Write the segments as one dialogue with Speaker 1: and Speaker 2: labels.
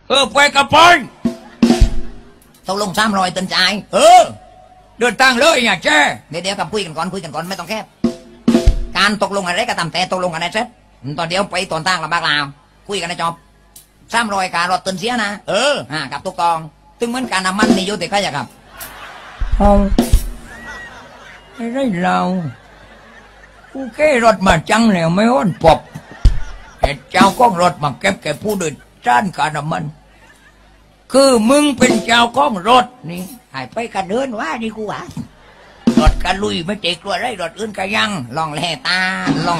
Speaker 1: ไปกับไปตกลง300ตันใจเดินทางเลยอย่าแจ้เดี๋ยวกับคุยกันก่อนไม่ต้องแคบการตกลงอะไรก็ตามแต่ตกลงกันได้เสร็จตอนเดียวไปตอนตั้งลำบากลาวคุยกันในจอบ300การรถตันเสียนะกับตุกกองตึงเหมือนการน้ำมันนี่อยู่แต่ใครจะครับไม่ได้เรากูแค่รถมาจังแล้วไม่อ้อนปบเจ้าก้องรถมาเก็บผู้โดยสารการน้ำมันคือมึงเป็นเจ้าก้องรถนี่หายไปกันเดินว่านี่กูอ่ะรถกันลุยไม่เจ๊กลัวไรรถอื่นก็ยังลองแล่ตา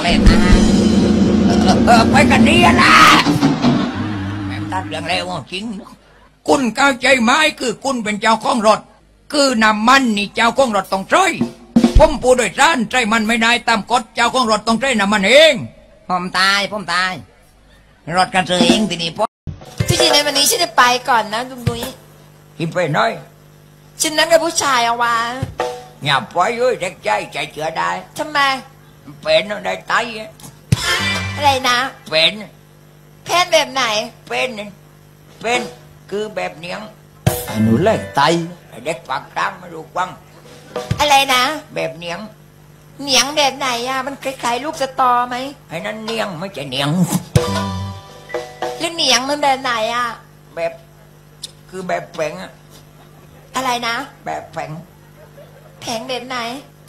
Speaker 1: ไปกันดีนะแม่ตัดเรื่องแล้วจริงคุณเข้าใจไหมคือคุณเป็นเจ้าก้องรถคือน้ำมันนี่เจ้าก้องรถต้องใช้ผมผู้โดยสารใช้มันไม่ได้ตามกฎเจ้าก้องรถต้องใช้น้ำมันเองผมตายรถกันเองทีนี้พ่อ
Speaker 2: ที่จริงในวันนี้ฉันจะไปก่อนนะลุงนุ้ย
Speaker 1: กินไปน้อย
Speaker 2: ฉันนั้นกับผู้ชายเอาวะ
Speaker 1: อย่าปล่อยเลยเด็กใจเชื่อได้
Speaker 2: ทำไม
Speaker 1: เป็นได้ไต
Speaker 2: อะไรนะ
Speaker 1: เป็น
Speaker 2: แบบไหน
Speaker 1: เป็นคือแบบเนียงหนูเล่นไตเด็กปากตามมาดูกว้าง
Speaker 2: อะไรนะ
Speaker 1: แบบเนียง
Speaker 2: แบบไหนอะมันคล้ายๆลูกสตอไหม
Speaker 1: ไอ้นั่นเนียงไม่ใช่เนียง
Speaker 2: แล้วเนียงมันแบบไหนอะ
Speaker 1: แบบคือแบบแผง
Speaker 2: อะไรนะ
Speaker 1: แบบแผง
Speaker 2: แบบไหน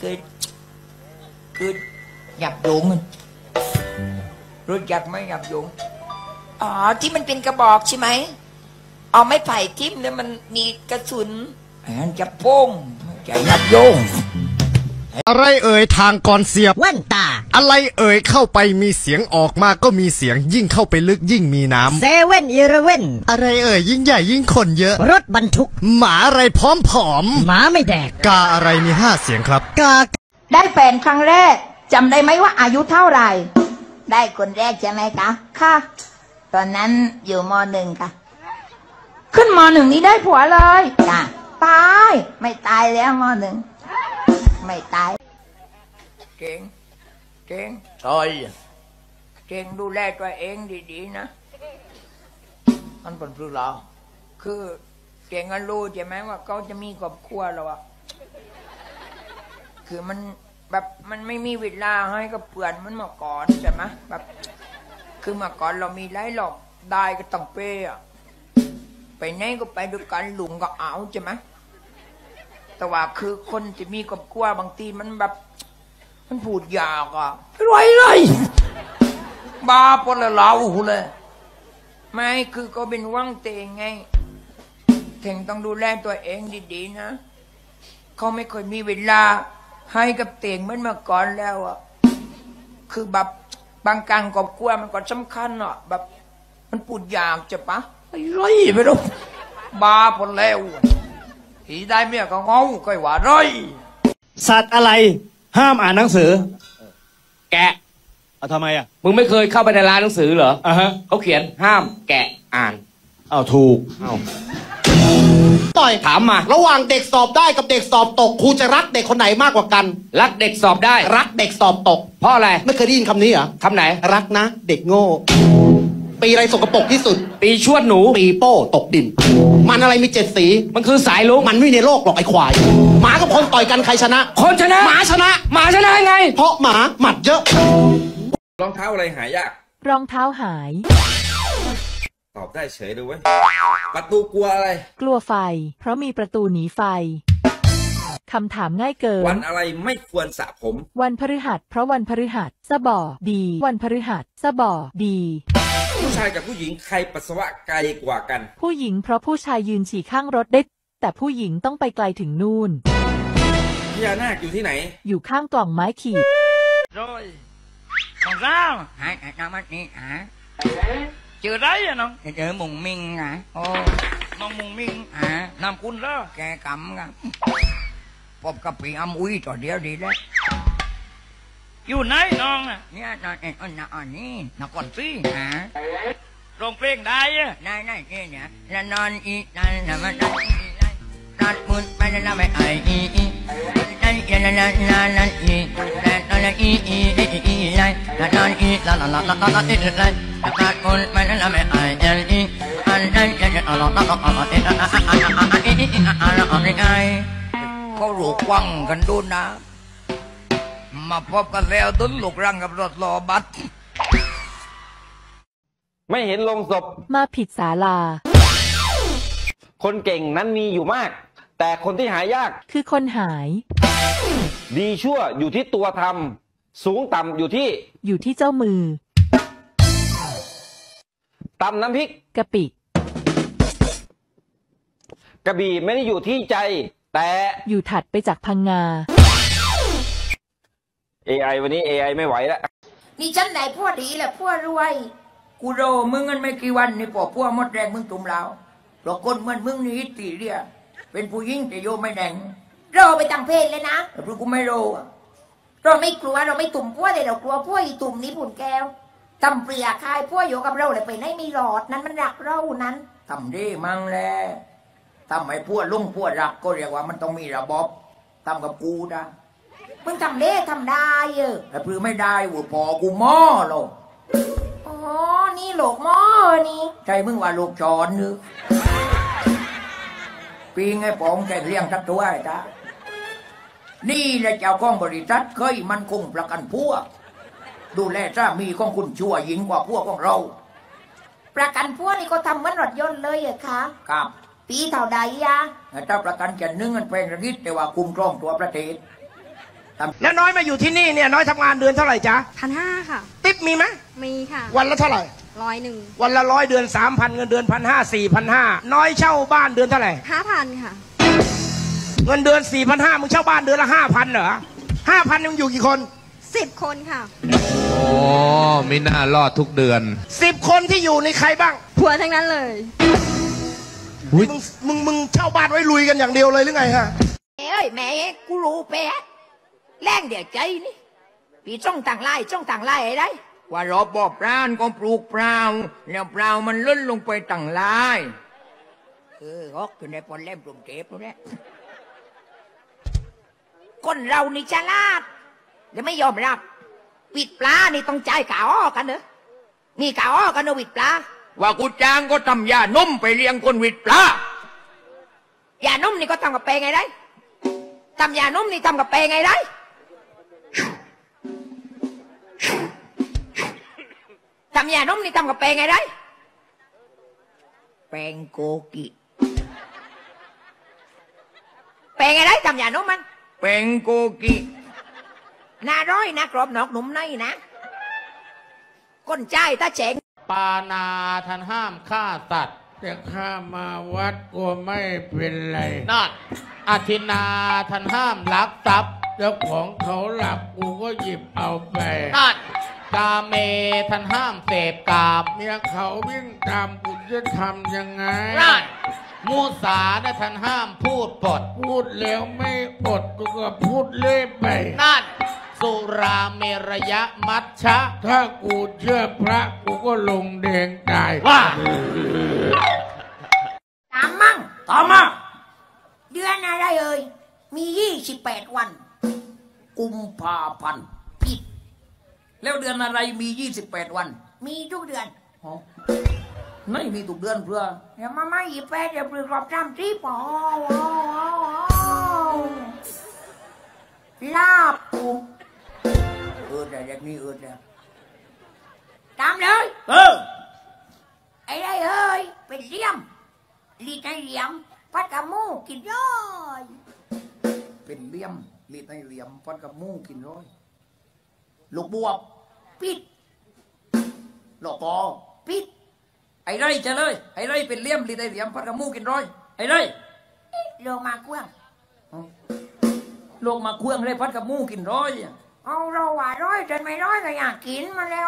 Speaker 1: คือหยับโยงรู้จักไหมหยับโยง
Speaker 2: อ๋อที่มันเป็นกระบอกใช่ไหมเอาไม้ไผ่ทิ่มแล้วมันมีกระสุน
Speaker 1: ไอ้นั่นจับโป้งใจหยับโยง
Speaker 3: อะไรเอ่ยทางก่อนเสียบ
Speaker 2: แว่นตา
Speaker 3: อะไรเอ่ยเข้าไปมีเสียงออกมาก็มีเสียงยิ่งเข้าไปลึกยิ่งมีน้ำ
Speaker 2: 7-Eleven
Speaker 3: อะไรเอ่ยยิ่งใหญ่ยิ่งคนเยอะ
Speaker 2: รถบรรทุก
Speaker 3: หมาอะไรพร้อมผอม
Speaker 2: หมาไม่แดก
Speaker 3: กาอะไรมี5 เสียงครับ
Speaker 2: กาได้แฟนครั้งแรกจำได้ไหมว่าอายุเท่าไหร่ได้คนแรกใช่ไหมคะค่ะตอนนั้นอยู่ม.1ค่ะขึ้นม.1นี้ได้ผัวเลยจ้ะตายไม่ตายแล้วม.1ไม่ตาย
Speaker 1: เก่งซอยเก่งดูแลตัวเองดีๆนะมันเป็นเรื่องเราคือเก่งก็รู้ใช่ไหมว่าเขาจะมีครอบครัวแล้วอะคือมันแบบมันไม่มีเวลาให้กับเพื่อนมันมาก่อนใช่ไหมแบบคือมาก่อนเรามีไล่หลอกได้ก็ต้องเป้อะไปไหนก็ไปด้วยกันหลุงก็เอาใช่ไหมแต่ว่าคือคนที่มีครอบครัวบางทีมันแบบมันพูดยากอ่ะไรเลยบ้าปนละเราเลยไม่คือก็เป็นว่างเตงไงเท่งต้องดูแลตัวเองดีๆนะเขาไม่ค่อยมีเวลาให้กับเตงเหมือนเมื่อก่อนแล้วอ่ะคือแบบบางการครอบครัวมันก็สำคัญอ่ะแบบมันพูดยากจะปะไรไม่รู้บ้าปนแล้วผีได้เมียก็งงก็ว่าไร
Speaker 4: สัตว์อะไรห้ามอ่านหนังสือแกะเอาทำไมอ่ะมึงไม่เคยเข้าไปในร้านหนังสือเหรอเขาเขียนห้ามแกะอ่านเอาถูกเอา
Speaker 3: ต่อย
Speaker 4: ถามมา
Speaker 3: ระหว่างเด็กสอบได้กับเด็กสอบตกครูจะรักเด็กคนไหนมากกว่ากัน
Speaker 4: รักเด็กสอบได้
Speaker 3: รักเด็กสอบตก
Speaker 4: เพราะอะไร
Speaker 3: ไม่เคยได้ยินคำนี้เหรอ
Speaker 4: คำไหน
Speaker 3: รักนะเด็กโง่ปีอะไรสกปรกที่สุด
Speaker 4: ปีชวดหนู
Speaker 3: ปีโป้ตกดินมันอะไรมี7 สี
Speaker 4: มันคือสายลุก
Speaker 3: มันไม่ในโลกหรอกไอ้ควายหมากับคนต่อยกันใครชนะ
Speaker 4: คนชนะ
Speaker 3: หมาชนะ
Speaker 4: ไง
Speaker 3: เพราะหมาหมัดเยอะ
Speaker 5: รองเท้าอะไรหายาก
Speaker 2: รองเท้าหาย
Speaker 5: ตอบได้เฉยเลยเว้ยประตูกลัวอะไร
Speaker 2: กลัวไฟเพราะมีประตูหนีไฟคำถามง่ายเกิน
Speaker 5: วันอะไรไม่ควรสระผม
Speaker 2: วันพฤหัสเพราะวันพฤหัสสบอดีวันพฤหัสสบอดี
Speaker 5: ผู้ชายกับผู้หญิงใครปัสสาวะไกลกว่ากัน
Speaker 2: ผู้หญิงเพราะผู้ชายยืนฉี่ข้างรถได้แต่ผู้หญิงต้องไปไกลถึงนู่น
Speaker 5: พญานาคอยู่ที่ไหน
Speaker 2: อยู่ข้างกล่องไม้ขีด
Speaker 1: โดยของเราหายน้ำมันนี่เจอได้อะน้องเจอมุงมิงโอ้น้องมุงมิงน้ำคุณแล้วแกกำกันพบกับพี่อ้ำอุ้ยต่อเดียวดีแล้วอยู่ไหนน้องเนี่ยนอนนี่นอนสิร้องเพลงได้ได้เนี่ยแล้วนอนอีนั่นน่ะมันนอนมุนไปแล้วไม่ไอนั่นนั่นอีนั่นอีนั่นอีนั่นนอนอีละละเขาลูกวังกันดูนะ มาพบกันแล้วตุนลูกรังกับรถรอบัส
Speaker 6: ไม่เห็นลงศพ
Speaker 7: มาผิดศาลา
Speaker 6: คนเก่งนั้นมีอยู่มาก แต่คนที่หายาก
Speaker 7: คือคนหาย
Speaker 6: ดีชั่วอยู่ที่ตัวทำสูงต่ำอยู่ที่
Speaker 7: อยู่ที่เจ้ามือ
Speaker 6: ตำน้ำพริก
Speaker 7: กะปิ
Speaker 6: กระบี่ไม่ได้อยู่ที่ใจ แต่
Speaker 7: อยู่ถัดไปจากพังงา
Speaker 6: AI วันนี้ AI ไม่ไหวแล้ว
Speaker 2: นี่ฉันไหนพวกดีแหละพวกรวย
Speaker 1: กูโดมึงกันไม่กี่วันนี่พอพวกมดแดงมึงตุ่มแล้วเพราะคนเหมือนมึงนี่ตีเรียเป็นผู้หญิงแต่โยไม่แดง
Speaker 2: เราไปตั้งเพศเลยนะ
Speaker 1: แต่พวกกูไม่รู้อะ
Speaker 2: เราไม่กลัวเราไม่ตุ่มพวกเลยเรากลัวพวกอีตุ่มนี้ปุ่นแก้วตำเปลือกคายพวกอยู่กับเราเลยไปไหนไม่รอดนั้นมันรักเรานั้น
Speaker 1: ทำดีมั่งแหละทำให้พวกลุงพวกรักก็เรียกว่ามันต้องมีระบบทำกับกูนะ
Speaker 2: มึงทำได้ทำได้เออ
Speaker 1: แต่พลือไม่ได้วัวพอกูหม้อหรอก
Speaker 2: อ๋อนี่โหลกหม้อนี่
Speaker 1: ใจมึงว่าลูกจอนนึกปีไงปองแกเลี้ยงทักตัวไอ้จ้านี่แหละเจ้าของบริษัทเคยมันคงประกันพวกดูแลสามีของคุณชั่วหญิงกว่าพวกของเรา
Speaker 2: ประกันพวกนี่ก็ทำเหมือนรถยนต์เลยเหรอคะ
Speaker 1: ครับ
Speaker 2: ปีเท่าใดอะ
Speaker 1: ถ้าประกันจะนึ่งเงินแพงระนิดแต่ว่าคุ้มครองตัวประเทศ
Speaker 8: แล้วน้อยมาอยู่ที่นี่เนี่ยน้อยทำงานเดือนเท่าไหร่จ๊ะ
Speaker 9: 1,500ค่ะ
Speaker 8: ติ๊บมีไหม
Speaker 9: มีค่ะ
Speaker 8: วันละเท่าไหร่
Speaker 9: 100
Speaker 8: วันละ100เดือน3,000เงินเดือน1,500 4,500น้อยเช่าบ้านเดือนเท่าไหร่
Speaker 9: 5,000 ค่ะ
Speaker 8: เงินเดือน4,500มึงเช่าบ้านเดือนละ5,000เหรอ5,000มึงอยู่กี่คน
Speaker 9: 10 คนค่ะ
Speaker 10: โอ้ไม่น่ารอดทุกเดือน
Speaker 8: 10 คนที่อยู่ในใครบ้าง
Speaker 9: ผัวทั้งนั้นเลย
Speaker 8: มึงเช่าบ้านไว้ลุยกันอย่างเดียวเลยหรือไงฮะ
Speaker 2: เอ้ยแม่กูรู้แปะแรงเดี๋ยวใจนี่ปีจ้องต่างไล่จ้องต่างไล่ไอ้ได้
Speaker 1: ว่ารอบบ่อปลานก็ปลูกเปล่าแล้วเปล่ามันล้นลงไปตั้งลายฮอกอยู่ในปอนเล่มปลุ่มเก็บแล้วเนี่ย
Speaker 2: คนเรานี่ฉลาดเดี๋ยวไม่ยอมรับวิดปลานี่ต้องจ่ายกาอ้อกันเนอะนี่กาอ้อกันเนอะวิดปลา
Speaker 1: ว่ากูจ้างก็ทำยานุ่มไปเลี้ยงคนวิดปลา
Speaker 2: ยานุ่มนี่ก็ทำกับเปงไงได้ทำยานุ่มนี่ทำกับเปงไงได้ทำยานุ่มนี่ทำกับเปงไงได้
Speaker 1: แปงโกกิ
Speaker 2: เปงไงได้ทำยานุ่มมัน
Speaker 1: แปงโกกิ
Speaker 2: น่าร้อยนะกรอบนอกหนุ่มในนะก้นใจตาเจ๋ง
Speaker 11: ปานาท่านห้ามฆ่าสัตว์แต่ข้ามาวัดก็ไม่เป็นไรนั่นอธินาท่านห้ามลักทรัพย์เจ้าของเขาหลับกูก็หยิบเอาไปนั่นกาเมท่านห้ามเสพกามเมียเขาวิ่งตามกูจะทำยังไงนั่นมูสานะท่านห้ามพูดปดพูดแล้วไม่อดกูก็พูดเล่อยไปนั่นสุราเมรยะมัชชะถ้ากูเชื่อพระกูก็ลงแดงตายว่า
Speaker 2: ตามมั่ง
Speaker 1: ตามมา
Speaker 2: เดือนอะไรเอ่ยมี28 วัน
Speaker 1: กุมภาพันธ์
Speaker 2: ผิด
Speaker 1: แล้วเดือนอะไรมี28 วัน
Speaker 2: มีทุกเดือน
Speaker 1: อ๋อไม่มีทุกเดือนเพื่อ
Speaker 2: เดี๋ยวมาไม่28เดี๋ยวปลือกรอบ30อ๋อลาบกู
Speaker 1: แต่เด็กนี่แล้ว
Speaker 2: ตามเลย ไอ้ได้เอ้ยเป็นเลี่ยมลีไนเหลี่ยมพัดกระมูกินย่อย
Speaker 1: เป็นเลี่ยมลีดในเหลี่ยมฟันกับมูกินร้อยลูกบวบ
Speaker 2: ปิด
Speaker 1: หลอกปอ
Speaker 2: ปิด
Speaker 1: ไอ้ไรจะเลยไอ้ไรเป็นเลี่ยมลีดในเหลี่ยมฟันกับมูกินร้อยไอ้ไร
Speaker 2: โลมาเกว้าง
Speaker 1: ลงมาเครื่องเลยพัดกับมูกินร้อย
Speaker 2: เอาเราว่าร้อยจนไม่ร้อยก็อยากกินมันแล้ว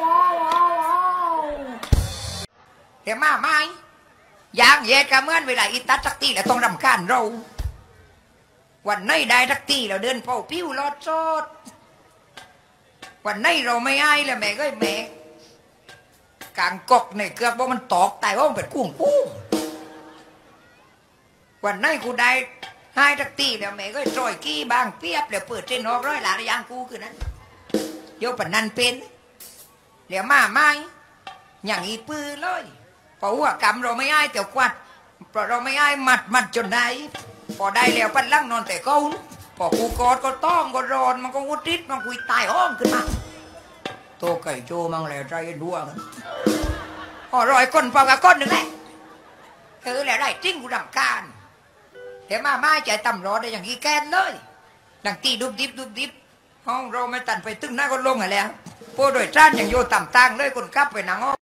Speaker 2: เดี๋ยวมาไหมอยากเย็ดกระเมื่อนเวลาอีตัดสักทีแล้วต้องรำคาญเรา วันไหนได้สักทีเราเดินเฝ้าปิ้วรอดโซดวันไหนเราไม่ให้แล้วแม่ก็แม่กางกอกในเกือบว่ามันตอกแต่ว่ามันเป็นกุ้งปูวันไหนกูได้ให้สักทีแล้วแม่ก็ซอยกี้บางเปียบแล้วเปิดเส้นออกร้อยหลานยางกูคือนั้นโยปนันเป็นเดี๋ยวมาไหม
Speaker 1: อย่างอีปื้อเลยเพราะว่ากรรมเราไม่อ้ายแต่กวัดเพราะเราไม่อ้ายมัดจนได้พอได้แล้วปันลังนอนแต่เขาพอกูกอดก็ต้องก็รอนมันก็อุทิศมันคุยตายห้องขึ้นมาโตไก่โจมังแล้วใจดวงพอรอยก้นเปล่ากับก้นหนึ่งแหละแล้วได้จริงกูดำการแต่มาไม่ใจต่ำรอได้อย่างนี้แกนเลยดังตีดุบดิบห้องเราไม่ตันไปตึ้งหน้าก็ลงอ่ะแล้วพวกโดยจ้านอย่างโยต่ำตังเลยคนกลับไปหนัง